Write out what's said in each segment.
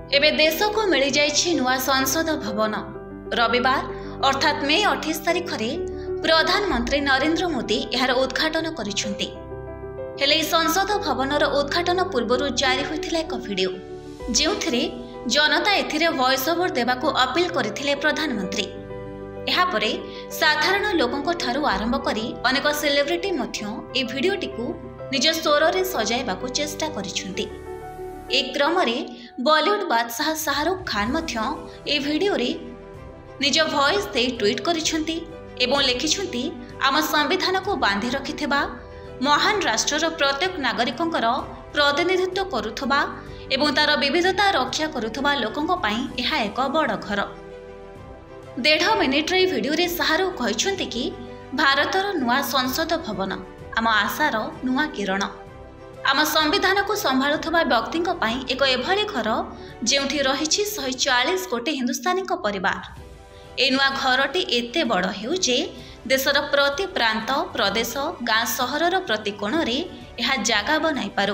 एबे देश को मिल जाइछि नुआ संसद भवन। रविवार अर्थात मे 28 तारिख में प्रधानमंत्री नरेंद्र मोदी यार उद्घाटन करिसेंति। हेले संसद भवनर उद्घाटन पूर्व जारी होइथिला एक वीडियो जेउथिरे जनता एथिरे वॉइस ओवर देबाको अपील करथिले प्रधानमंत्री। यापरे साधारण लोकंको ठारू आरंभ करी अनेक सेलिब्रिटी मध्य ए भिडियोटिकु निज स्वर रे सजाइबाको चेष्टा करिसेंति। एक क्रम बॉलीवुड बादशाह शाहरुख खान मध्य ए भिडियो रे निज वॉइस दे ट्वीट करिसेंति एवं लिखिसेंति आम संविधान को बांधि रखिथिबा महान राष्ट्रर प्रत्येक नागरिकंकर प्रतिनिधित्व करुथबा एवं तार विविधता रक्षा करुथबा लोकंक पई एहा एक बड़ घर। 1.5 मिनिट रे भिडियो रे शाहरुख कहिसेंति कि भारतर नुआ संसद भवन आम आशार नुआ किरण। आम संविधान को संभाळुथबा व्यक्ति एक एभली घर जेउठी रहिछि 140 कोटी हिंदुस्तानी परिवार। ए नुआ घरटी एते बड़ हेउ जे देशर प्रति प्रांत प्रदेश गाँ सहरर प्रति कोण रे एहा जागा बनाई पारु।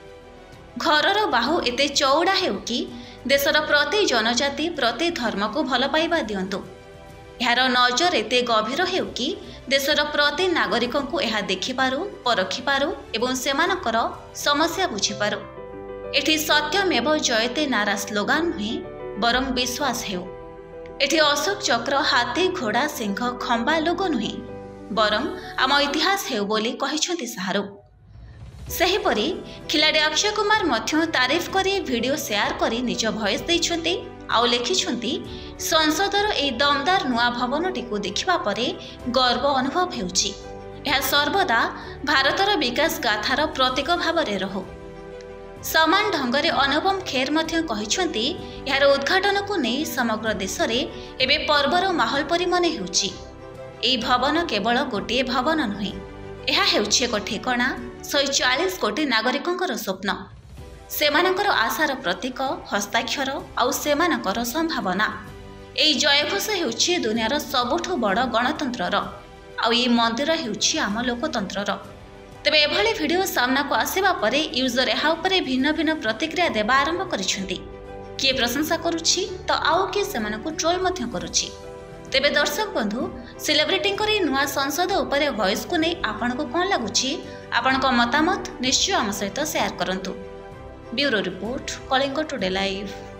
घरर बाहु एते चौड़ा हेउ कि देशर प्रति जनजाति प्रति धर्म को भल पाइबा दियंतु। यार नजर एते गभीर हेउ कि देशर प्रति नागरिक को यह देखिपारु परखिपारु एवं सेमानकर समस्या बुझिपारु। एठी सत्यमेव जयते नारा स्लोगान नुहे बरं विश्वास हेउ। एठी अशोक चक्र हाथी घोड़ा सिंह खंबा लोगो नुहे बरं आम इतिहास हेउ बोली कहिसेंति शाहरुख। सेहीपरि खिलाड़ी अक्षय कुमार मध्य तारीफ करी वीडियो शेयर करी निज भॉइस देइछंती आउ लिखिछंती संसदर ए दमदार नुआ भवनटी को देखिबा परे गर्व अनुभव हेउछि। यह सर्वदा भारतर विकास गाथार प्रतीक भावरे रहो। समान ढंगरे अनुपम खेर मध्य कहिछंती यार उद्घाटन को नहीं समग्र देश रे एबे पर्वर माहौल परि मने हेउछि। ए भवन केवल गोटे भवन नुहे, यह हेउछि एक ठिकाना 140 कोटी नागरिकंकर स्वप्न, सेमानकर आशार प्रतीक हस्ताक्षर आउ सेमानकर संभावना। एई जयघोष हेउछि दुनियार सबुठु बड़ गणतंत्रर आउ ए मंदिर हेउछि आम लोकतंत्रर। तेबे एभली वीडियो सामना को आसीबा परे यूजर एहा उपरे भिन्न भिन्न प्रतिक्रिया देबा आरंभ करिसेंति। किए प्रशंसा करुछि तो आउ किए सेमानकु ट्रोल मध्य करुछि। तेबे दर्शक बंधु सेलिब्रिटी नुआ संसद उपरे वॉइस को नहीं आपनको कौन लगुछि आपनको मतामत निश्चय आम सहित शेयर करंतु। Bureau report Kalinga today live.